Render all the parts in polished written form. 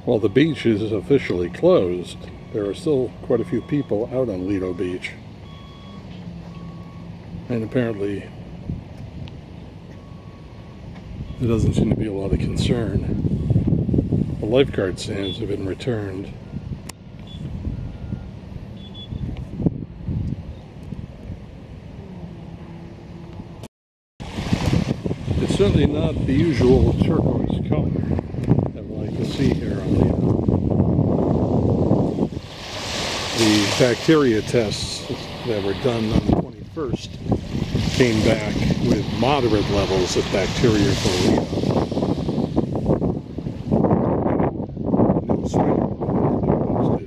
While the beach is officially closed, there are still quite a few people out on Lido Beach. And apparently there doesn't seem to be a lot of concern. The lifeguard stands have been returned. It's certainly not the usual turquoise color that we like to see here on Lido. The bacteria tests that were done on the 21st came back with moderate levels of bacteria for Lido. No sweat posted.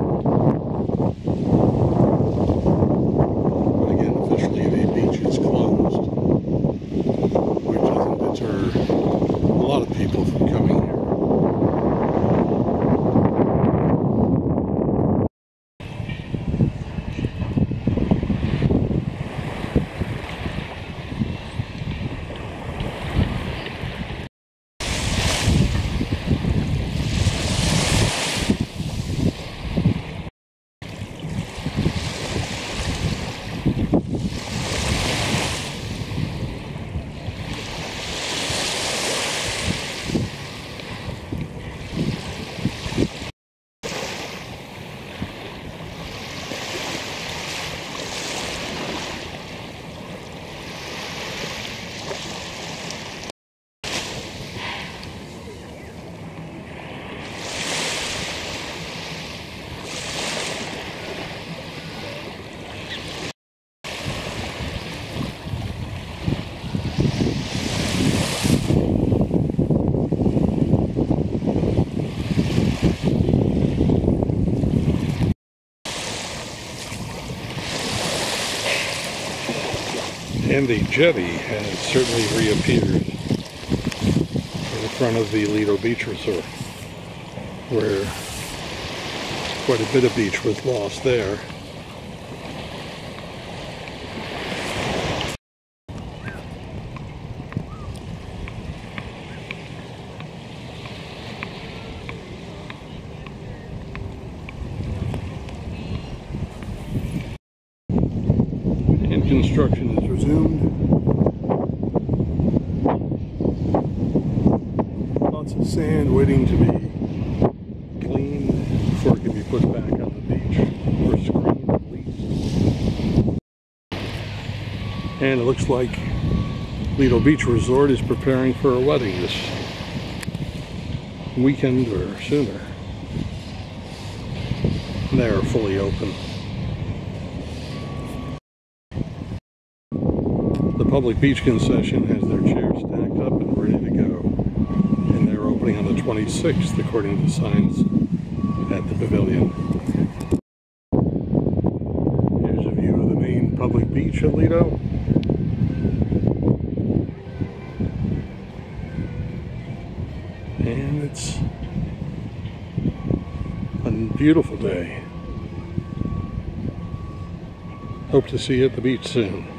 But again, officially the beach is closed, which doesn't deter a lot of people from coming here. And the jetty has certainly reappeared in front of the Lido Beach Resort, where quite a bit of beach was lost there. Construction is resumed. Lots of sand waiting to be cleaned before it can be put back on the beach, or screened at least. And it looks like Lido Beach Resort is preparing for a wedding this weekend or sooner. They are fully open. The public beach concession has their chairs stacked up and ready to go. And they're opening on the 26th, according to signs at the pavilion. Here's a view of the main public beach at Lido. And it's a beautiful day. Hope to see you at the beach soon.